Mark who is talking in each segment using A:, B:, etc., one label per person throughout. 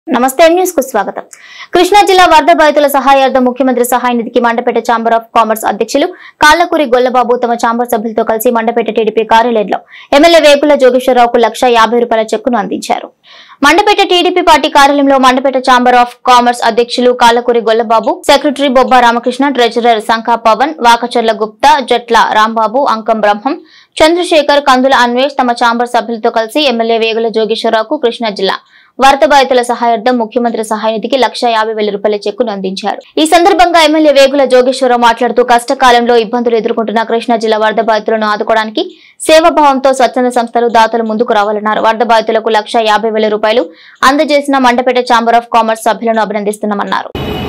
A: నమస్తే న్యూస్ కు స్వాగతం. కృష్ణా జిల్లా వరద బాధితుల సహాయార్థం ముఖ్యమంత్రి సహాయ నిధికి మండపేట ఛాంబర్ ఆఫ్ కామర్స్ అధ్యక్షులు కాళ్ళకూరి గొల్లబాబు తమ ఛాంబర్ సభ్యులతో కలిసి మండపేట టీడీపీ కార్యాలయంలో ఎమ్మెల్యే వేగుల జోగేశ్వరరావుకు ₹1,50,000 చెక్కును అందించారు. మండపేట టీడీపీ పార్టీ కార్యాలయంలో మండపేట ఛాంబర్ ఆఫ్ కామర్స్ అధ్యక్షులు కాళ్ళకూరి గొల్లబాబు, సెక్రటరీ బొబ్బా రామకృష్ణ, ట్రెజరర్ శంఖా పవన్, వాకచర్ల గుప్తా, జట్ల రాంబాబు, అంకం బ్రహ్మం, చంద్రశేఖర్, కందుల అన్వేష్ తమ ఛాంబర్ సభ్యులతో కలిసి ఎమ్మెల్యే వేగుల జోగేశ్వరరావుకు కృష్ణా జిల్లా వరద బాధితుల సహాయార్థం ముఖ్యమంత్రి సహాయ నిధికి ₹1,50,000 చెక్కును అందించారు. ఈ సందర్భంగా ఎమ్మెల్యే వేగుల జోగేశ్వరరావు మాట్లాడుతూ కష్టకాలంలో ఇబ్బందులు ఎదుర్కొంటున్న కృష్ణా జిల్లా వరద బాధితులను ఆదుకోవడానికి సేవాభావంతో స్వచ్ఛంద సంస్థలు దాతలు ముందుకు రావాలన్నారు. వరద బాధితులకు ₹1,50,000 అందజేసిన మండపేట ఛాంబర్ ఆఫ్ కామర్స్ సభ్యులను అభినందిస్తున్నామన్నారు.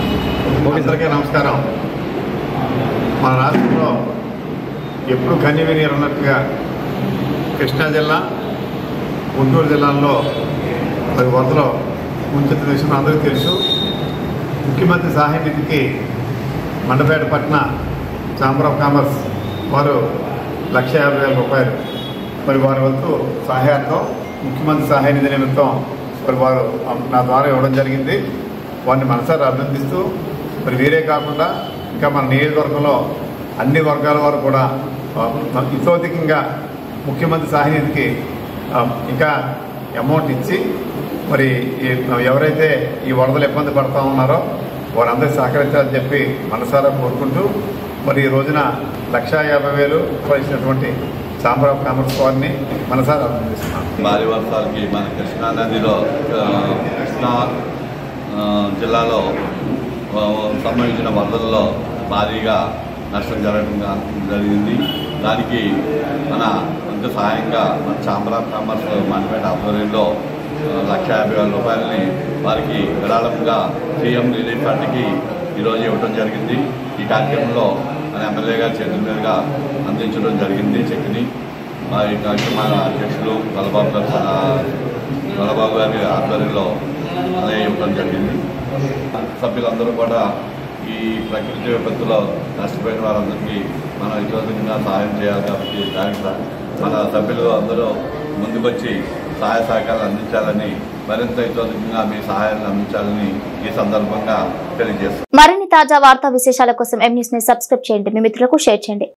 B: మన రాష్ట్రంలో ఎప్పుడు కన్నీరు ఉన్నట్టుగా కృష్ణా జిల్లా, గుంటూరు జిల్లాల్లో అది వరదలో ముంచెత్తిన విషయం అందరికీ తెలుసు. ముఖ్యమంత్రి సహాయ నిధికి మండపేట పట్టణ ఛాంబర్ ఆఫ్ కామర్స్ వారు ₹1,50,000 మరి వారి వంతు సహాయార్థం ముఖ్యమంత్రి సహాయ నిధి నిమిత్తం మరి వారు నా ద్వారా ఇవ్వడం జరిగింది. వారిని మనసారి అభినందిస్తూ మరి వీరే కాకుండా ఇంకా మన నియోజకవర్గంలో అన్ని వర్గాల వారు కూడా ఇతోధికంగా ముఖ్యమంత్రి సహాయ నిధికి ఇంకా అమౌంట్ ఇచ్చి మరి ఎవరైతే ఈ వరదలు ఇబ్బంది పడుతూ ఉన్నారో వారందరికీ సహకరించాలని చెప్పి మనసారా కోరుకుంటూ మరి ఈ రోజున ₹1,50,000 ఇచ్చినటువంటి ఛాంబర్ ఆఫ్ కామర్స్ వారిని మనసారా అభినందిస్తున్నాం.
C: భారీ వర్షాలకి మన కృష్ణా నదిలో కృష్ణా జిల్లాలో సంభవించిన వరదల్లో భారీగా నష్టం జరిగింది. దానికి మన కొంత సహాయంగా మన ఛాంబర్ ఆఫ్ కామర్స్ మండపేట ఆధ్వర్యంలో ₹1,50,000 వారికి విరాళంగా సీఎం రిలీఫ్ ఫండ్కి ఈరోజు ఇవ్వడం జరిగింది. ఈ కార్యక్రమంలో మన ఎమ్మెల్యే గారి చేతుల మీదుగా అందించడం జరిగింది. చెక్ని ఈ కార్యక్రమాల అధ్యక్షులు గొల్లబాబు గారి ఆధ్వర్యంలో అదే ఇవ్వడం జరిగింది. సభ్యులందరూ కూడా ఈ ప్రకృతి విపత్తులో నష్టపోయిన వారందరికీ మనం ఇతోధికంగా సహాయం చేయాలి కాబట్టి దానికి మన సభ్యులు అందరూ ముందుకొచ్చి సహాయ సహకారాలు అందించాలని, మరింత ఇతోధికంగా మీ సహాయాన్ని అందించాలని ఈ సందర్భంగా తెలియజేస్తాం.
A: మరిన్ని తాజా వార్తా విశేషాల కోసం M News ని సబ్స్క్రైబ్ చేయండి, మీ మిత్రులకు షేర్ చేయండి.